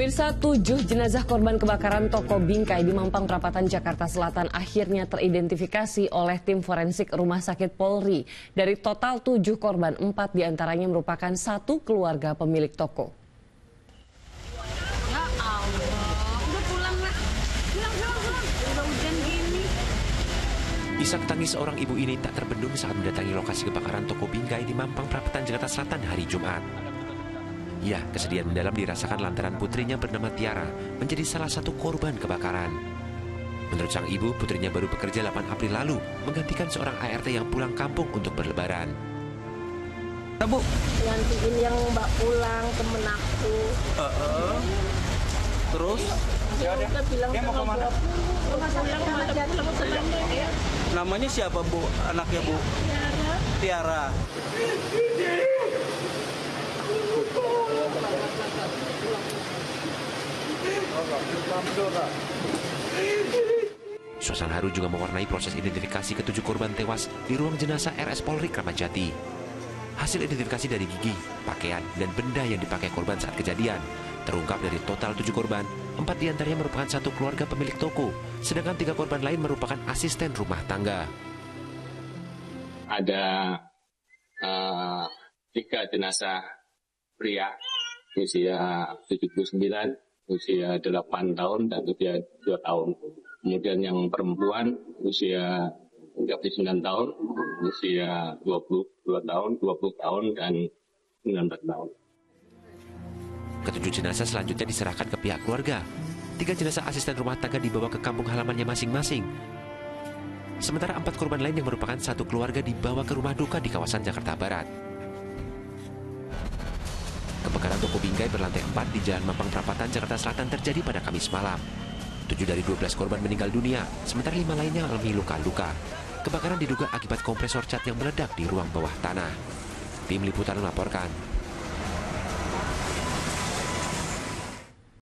Pemirsa, 7 jenazah korban kebakaran toko bingkai di Mampang Perapatan, Jakarta Selatan akhirnya teridentifikasi oleh tim forensik Rumah Sakit Polri. Dari total 7 korban, 4 diantaranya merupakan satu keluarga pemilik toko. Ya Allah, udah pulang lah. Pulang. Udah hujan gini. Isak tangis seorang ibu ini tak terbendung saat mendatangi lokasi kebakaran toko bingkai di Mampang Perapatan, Jakarta Selatan hari Jumat. Ya, kesedihan mendalam dirasakan lantaran putrinya bernama Tiara menjadi salah satu korban kebakaran. Menurut sang ibu, putrinya baru bekerja 8 April lalu menggantikan seorang ART yang pulang kampung untuk berlebaran. Bu, Ngantiin yang mbak pulang, temen aku. terus Dia udah bilang dia mau sama kemana? pulang. Namanya siapa Bu? Anaknya Bu? Tiara. Suasana haru juga mewarnai proses identifikasi ketujuh korban tewas di ruang jenazah RS Polri Kramat Jati. Hasil identifikasi dari gigi, pakaian, dan benda yang dipakai korban saat kejadian terungkap dari total 7 korban, 4 diantaranya merupakan satu keluarga pemilik toko, sedangkan 3 korban lain merupakan asisten rumah tangga. Ada 3 jenazah pria usia 79, usia 8 tahun, dan usia 2 tahun. Kemudian yang perempuan usia 39 tahun, usia 22 tahun, 20 tahun, dan 19 tahun. Ketujuh jenazah selanjutnya diserahkan ke pihak keluarga. 3 jenazah asisten rumah tangga dibawa ke kampung halamannya masing-masing. Sementara 4 korban lain yang merupakan satu keluarga dibawa ke rumah duka di kawasan Jakarta Barat. Kebakaran toko bingkai berlantai 4 di Jalan Mampang Perapatan, Jakarta Selatan terjadi pada Kamis malam. 7 dari 12 korban meninggal dunia, sementara 5 lainnya alami luka-luka. Kebakaran diduga akibat kompresor cat yang meledak di ruang bawah tanah. Tim Liputan melaporkan.